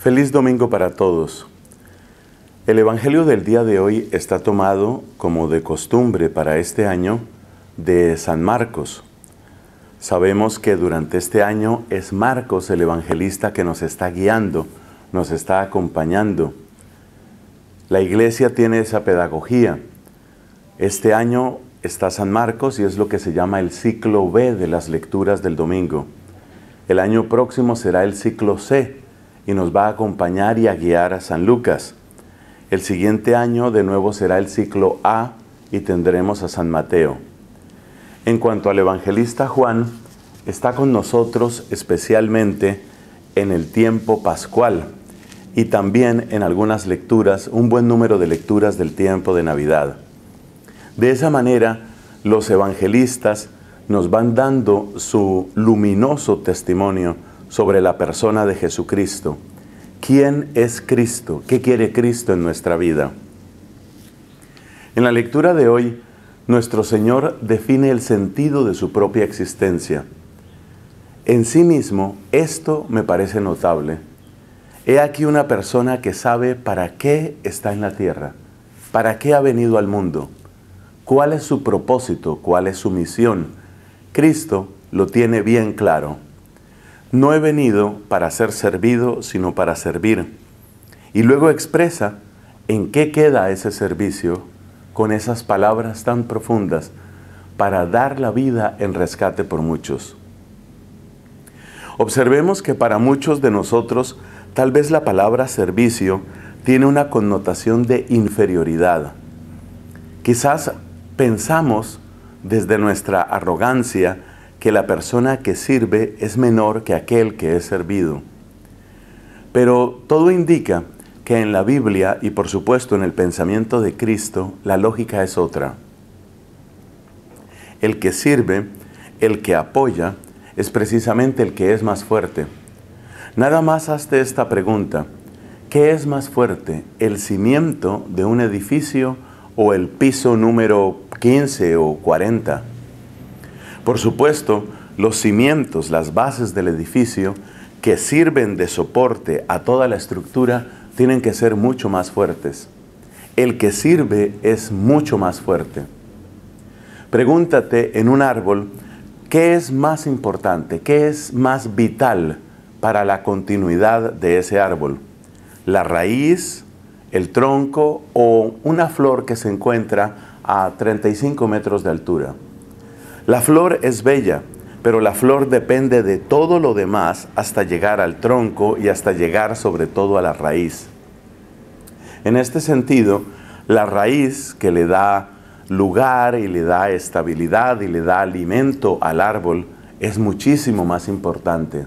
Feliz domingo para todos. El Evangelio del día de hoy está tomado, como de costumbre para este año, de San Marcos. Sabemos que durante este año es Marcos el evangelista que nos está guiando, nos está acompañando. La Iglesia tiene esa pedagogía. Este año está San Marcos y es lo que se llama el ciclo B de las lecturas del domingo. El año próximo será el ciclo C y nos va a acompañar y a guiar a San Lucas. El siguiente año de nuevo será el ciclo A y tendremos a San Mateo. En cuanto al evangelista Juan, está con nosotros especialmente en el tiempo pascual y también en algunas lecturas, un buen número de lecturas del tiempo de Navidad. De esa manera, los evangelistas nos van dando su luminoso testimonio sobre la persona de Jesucristo. ¿Quién es Cristo? ¿Qué quiere Cristo en nuestra vida? En la lectura de hoy, nuestro Señor define el sentido de su propia existencia. En sí mismo, esto me parece notable. He aquí una persona que sabe para qué está en la tierra, para qué ha venido al mundo, cuál es su propósito, cuál es su misión. Cristo lo tiene bien claro. No he venido para ser servido, sino para servir. Y luego expresa en qué queda ese servicio con esas palabras tan profundas, para dar la vida en rescate por muchos. Observemos que para muchos de nosotros, tal vez la palabra servicio tiene una connotación de inferioridad. Quizás pensamos desde nuestra arrogancia que la persona que sirve es menor que aquel que es servido. Pero todo indica que en la Biblia y por supuesto en el pensamiento de Cristo, la lógica es otra. El que sirve, el que apoya, es precisamente el que es más fuerte. Nada más hazte esta pregunta: ¿qué es más fuerte, el cimiento de un edificio o el piso número 15 o 40? Por supuesto, los cimientos, las bases del edificio que sirven de soporte a toda la estructura tienen que ser mucho más fuertes. El que sirve es mucho más fuerte. Pregúntate en un árbol, ¿qué es más importante? ¿Qué es más vital para la continuidad de ese árbol? ¿La raíz, el tronco o una flor que se encuentra a 35 metros de altura? La flor es bella, pero la flor depende de todo lo demás hasta llegar al tronco y hasta llegar sobre todo a la raíz. En este sentido, la raíz que le da lugar y le da estabilidad y le da alimento al árbol es muchísimo más importante.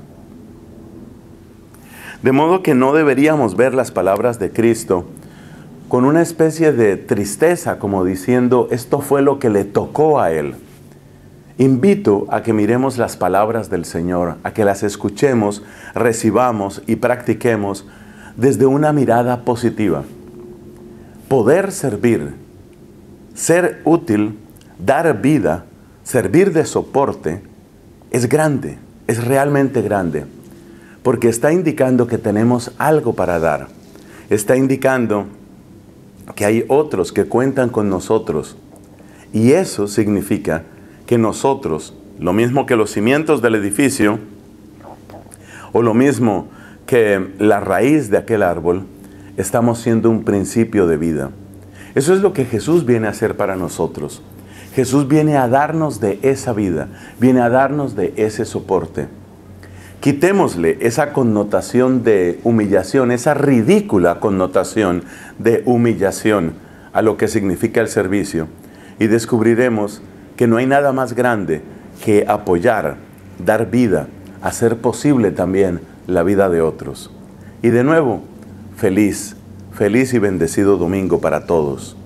De modo que no deberíamos ver las palabras de Cristo con una especie de tristeza, como diciendo, esto fue lo que le tocó a Él. Invito a que miremos las palabras del Señor, a que las escuchemos, recibamos y practiquemos desde una mirada positiva. Poder servir, ser útil, dar vida, servir de soporte, es grande, es realmente grande, porque está indicando que tenemos algo para dar. Está indicando que hay otros que cuentan con nosotros, y eso significa que nosotros, lo mismo que los cimientos del edificio, o lo mismo que la raíz de aquel árbol, estamos siendo un principio de vida. Eso es lo que Jesús viene a hacer para nosotros. Jesús viene a darnos de esa vida, viene a darnos de ese soporte. Quitémosle esa connotación de humillación, esa ridícula connotación de humillación a lo que significa el servicio, y descubriremos que no hay nada más grande que apoyar, dar vida, hacer posible también la vida de otros. Y de nuevo, feliz y bendecido domingo para todos.